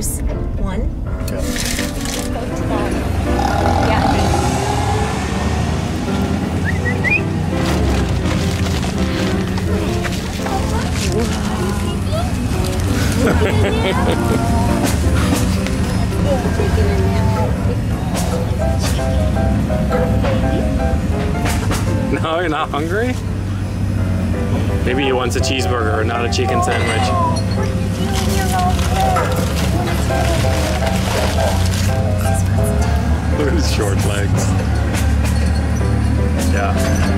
Here's one. Yeah. No, you're not hungry? Maybe he wants a cheeseburger, not a chicken sandwich. Look at his short legs. Yeah.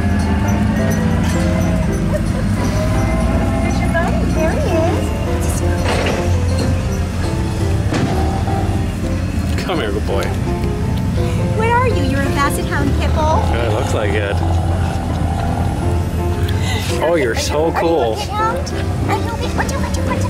There's your buddy. There he is. Come here, good boy. What are you? You're a basset hound pit bull? Yeah, it looks like it. Oh, you're so cool. Are you a pit hound? Are you a pit? Watch out, watch out, watch out.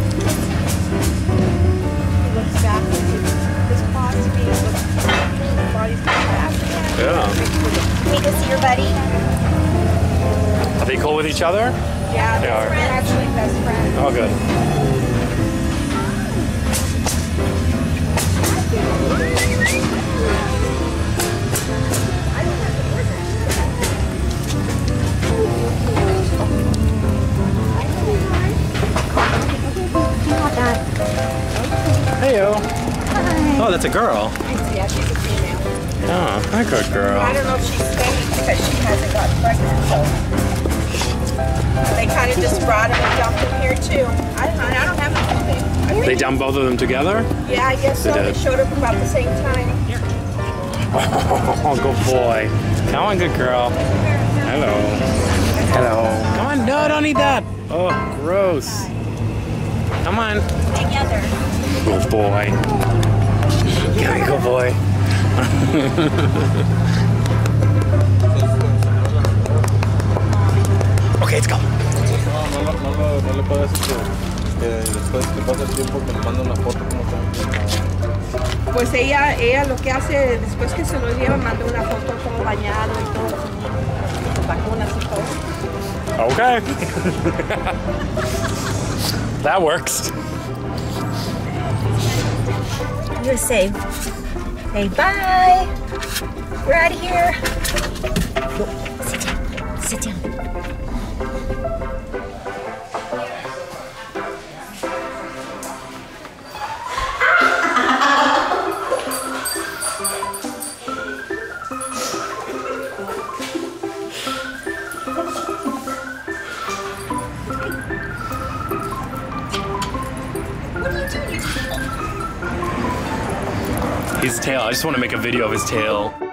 He looks back. His paws to me. His body's coming back. Yeah. Can we go see your buddy? Are they cool with each other? Yeah, They are. they're actually best friends. Oh, good. Heyo. Oh, that's a girl. Yeah, she's a female. Oh, a good girl. I don't know if she's staying because she hasn't got pregnant, so they kind of just brought him and dumped him here too. I don't have anything. They dumped both of them together? Yeah, I guess so. They did. They showed up about the same time. Oh, good boy. Come on, good girl. Hello. Hello. Come on, no, don't eat that. Oh, gross. Come on. Together. Good boy. Give me, good boy. Okay, let's go. No le puedes decir que después que pasa el tiempo que me manda una foto como está. Pues ella lo que hace después que se lo lleva, manda una foto todo bañado y todo, con vacunas y todo. Okay. That works. I'm gonna say, hey, bye. We're out of here. Go. Sit down. Sit down. His tail. I just want to make a video of his tail.